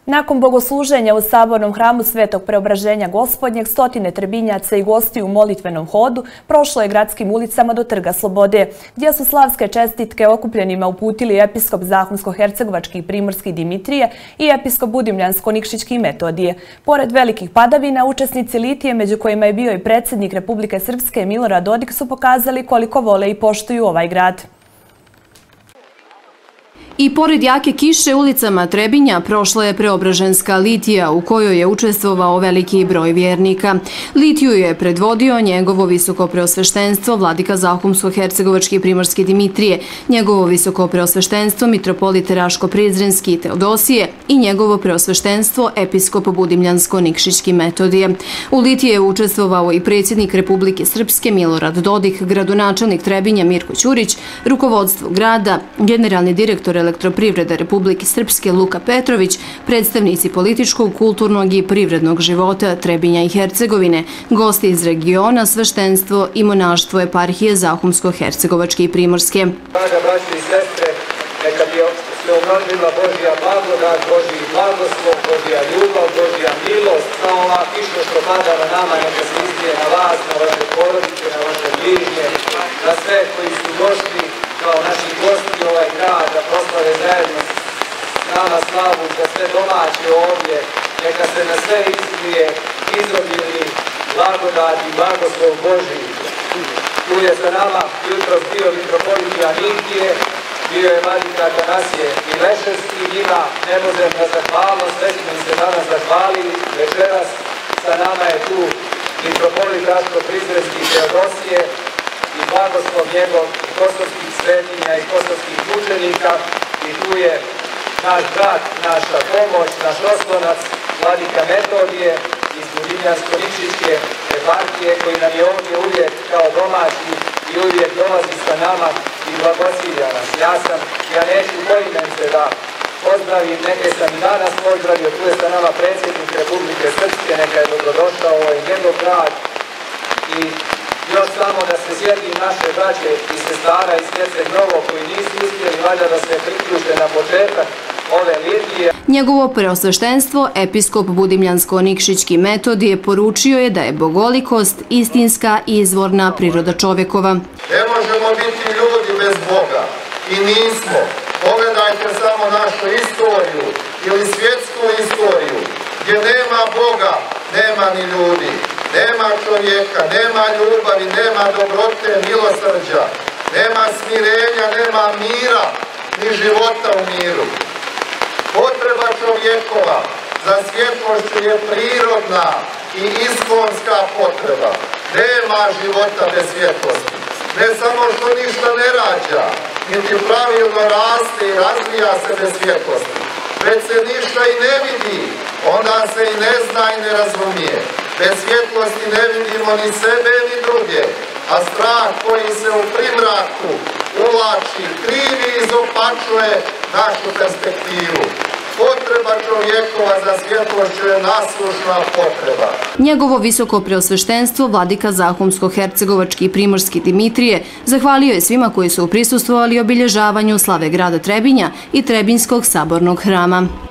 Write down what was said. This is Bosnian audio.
Nakon bogosluženja u Sabornom hramu Svetog Preobraženja Gospodnjeg, stotine Trebinjaca i gosti u molitvenom hodu prošlo je gradskim ulicama do Trga Slobode, gdje su slavske čestitke okupljenima uputili episkop Zahumsko-hercegovački i primorski Dimitrije i episkop Budimljansko-nikšićki Metodije. Pored velikih padavina, učesnici litije, među kojima je bio i predsjednik Republike Srpske Milorad Dodik, su pokazali koliko vole i poštuju ovaj grad. I pored jake kiše ulicama Trebinja prošla je preobraženska litija u kojoj je učestvovao veliki broj vjernika. Litiju je predvodio njegovo visoko preosveštenstvo vladika Zahumsko-hercegovački primorski Dimitrije, njegovo visoko preosveštenstvo mitropolit Raško-Prizrenski Teodosije i njegovo preosveštenstvo episkop Budimljansko-nikšićki Metodije. U litiji je učestvovao i predsjednik Republike Srpske Milorad Dodik, gradonačelnik Trebinja Mirko Ćurić, rukovodstvo grada, generalni direktor Elektroprivrede Republike Srpske Luka Petrović, predstavnici političkog, kulturnog i privrednog života Trebinja i Hercegovine, gosti iz regiona, sveštenstvo i monaštvo eparhije Zahumsko-hercegovačke i primorske. Draga braći i sestre, neka bi se umnožila Božja blagodat, Božji blagoslov, Božja ljubav, Božja milost, kao ova kiša što pada na nama, neka se izlije na vas, na vaše porodice, na vaše bližnje, na sve koji su došli kao naši gosti u ovaj grad da proslave zajedno s nama slavu, za sve domaće ovdje, neka se na sve izlije izobili blagodat i blagoslov Božji. Tu je sa nama jutros bio mitropolit Janitije, bio je vladika Atanasije i Leševski, njima ne možem na zahvalnost, sve smo im se danas zahvalili. Večeras sa nama je tu mitropolit Raško-Prizrenski Teodosije i blagoslov njegov kosovskih svetinja i kosovskih mučenika, i tu je naš brat, naša pomoć, naš oslonac, vladika Metodije iz Budimljansko-nikšićke eparhije, koji nam je ovdje uvijek kao domaći i uvijek dolazi sa nama i blagosilja nas. Ja neću poimence da pozdravim, neke sam i danas pozdravio, tu je sa nama predsjednik Republike Srpske, neka je dobrodošao, ovo je njegov grad, i još samo da se sjetim naše braće i sestara iz Herceg Novo koji nisu uspjeli valjda da se priključe na početak ove litije. Njegovo preosveštenstvo, episkop Budimljansko-nikšićki Metodije, poručio je da je bogolikost istinska i izvorna priroda čovjekova. Ne možemo biti ljudi bez Boga i nismo. Pogledajte samo našu istoriju ili svjetsku istoriju, gdje nema Boga, nema ni ljudi. Nema čovjeka, nema ljubavi, nema dobrote, milosrđa, nema smirenja, nema mira, ni života u miru. Potreba čovjekova za svjetlošću je prirodna i iskonska potreba. Nema života bez svjetlosti. Ne samo što ništa ne rađa, niti pravilno raste i razvija se bez svjetlosti. Već se ništa i ne vidi, onda se i ne zna i ne razumije. Bez svjetlosti ne vidimo ni sebe ni druge, a strah koji se u primraku uvlači, krivi i izopačuje našu perspektivu. Potreba čovjekova za svjetlošću je naslušna potreba. Njegovo visoko preosveštenstvo, vladika Zahumsko-hercegovački i primorski Dimitrije, zahvalio je svima koji su prisustvovali obilježavanju slave grada Trebinja i Trebinjskog sabornog hrama.